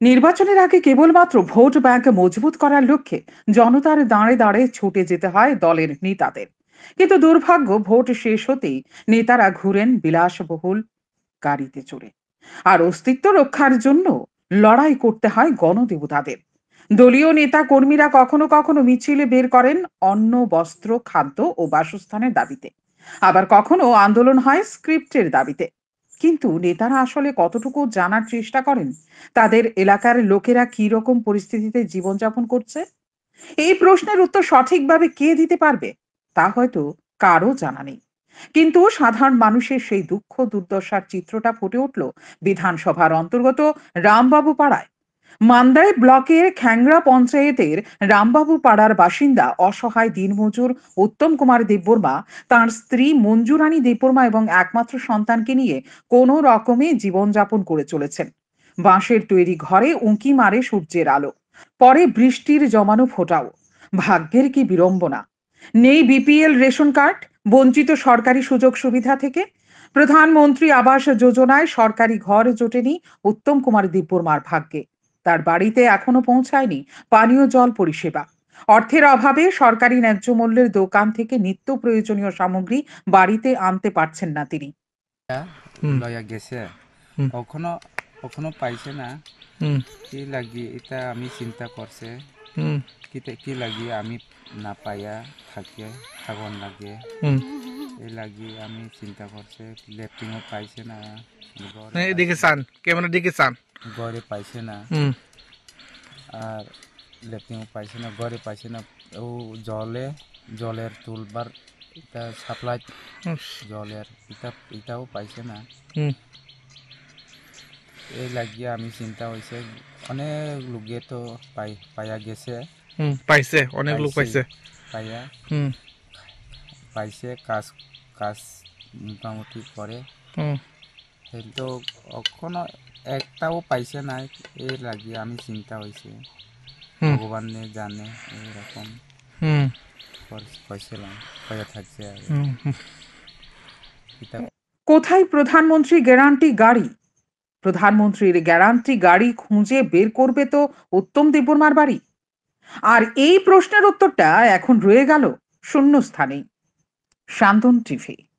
নির্বাচনের আগে কেবলমাত্র ভোট ব্যাংক মজবুত করার লক্ষ্যে জনতার দাঁড়ে দাঁড়ে ছুটে যেতে হয় দলের নেতাদের। কিন্তু দুর্ভাগ্য, ভোট শেষ হতেই নেতারা ঘুরেন বিলাসবহুল গাড়িতে চড়ে। আর অস্তিত্ব রক্ষার জন্য লড়াই করতে হয় গণদেবতাদের। দলীয় নেতা কর্মীরা কখনো কখনো মিছিলে বের করেন অন্ন, বস্ত্র, খাদ্য ও বাসস্থানের দাবিতে। আবার কখনো আন্দোলন হয় স্ক্রিপ্টের দাবিতে। কিন্তু নেতারা আসলে কতটুকু জানার চেষ্টা করেন তাদের এলাকার লোকেরা কি রকম পরিস্থিতিতে জীবনযাপন করছে? এই প্রশ্নের উত্তর সঠিকভাবে কে দিতে পারবে তা হয়তো কারো জানা নেই। কিন্তু সাধারণ মানুষের সেই দুঃখ দুর্দশার চিত্রটা ফুটে উঠল বিধানসভার অন্তর্গত রামবাবু পাড়ায়। মান্দাই ব্লকের খ্যাংরা পঞ্চায়েতের রামবাবু পাড়ার বাসিন্দা অসহায় দিনমজুর উত্তম কুমার দেববর্মা তার স্ত্রী মঞ্জুরানী দেববর্মা এবং একমাত্র সন্তানকে নিয়ে কোনো রকমে জীবনযাপন করে চলেছেন। বাঁশের তৈরি ঘরে উঁকি মারে সূর্যের আলো, পরে বৃষ্টির জমানো ফোঁটাও। ভাগ্যের কি বিড়ম্বনা! নেই বিপিএল রেশন কার্ড, বঞ্চিত সরকারি সুযোগ সুবিধা থেকে। প্রধানমন্ত্রী আবাস যোজনায় সরকারি ঘর জোটেনি উত্তম কুমার দেববর্মার ভাগ্যে। তার বাড়িতে এখনো পৌঁছায়নি পানীয় জল পরিষেবা। অর্থের অভাবে সরকারি ন্যায্য মূল্যের দোকান থেকে নিত্য প্রয়োজনীয় সামগ্রী বাড়িতে আনতে পারছেন না তিনি। হুম, লয়া গেছে হুম, কখনো কখনো পাইছে না। হুম, কি লাগি এটা আমি চিন্তা করছে হুম, কি লাগি আমি না পাইয়া থাকুন লাগে। হুম। এই লাগি আমি চিন্তা করছে লেট্রিনও পাইছে না, এদিকে চান, ক্যামেরার দিকে চান। গড়ে পাইছে না। হুম, আর লেট্রিনও পাইছে না, গড়ে পাইছে না। ও জলের তুলবার এটা সাপ্লাই হুস, জলের এটাও পাইছে না। হুম, এই লাগিয়ে আমি চিন্তা হয়েছে অনেক লোকে তো পাইয়া গেছে। হুম, পাইছে, অনেক লোক পাইছে পাইছে। পাইয়া হুম, পাইছে কাজ কাজ মোটামুটি করে, হুম, কিন্তু এখনো একটাও পাইছে না। এই লাগিয়ে আমি চিন্তা হয়েছে হুম, ভগবানে জানে এরকম হুম, কইছিলাম কয়ে থাকছে আর হুম, হুম। এটা। কোথায় প্রধানমন্ত্রী গ্যারান্টি গাড়ি? প্রধানমন্ত্রীর গ্যারান্টি গাড়ি খুঁজে বের করবে তো উত্তম দেববর্মার বাড়ি। আর এই প্রশ্নের উত্তরটা এখন রয়ে গেল শূন্যস্থানেই। শান্তন টিভি।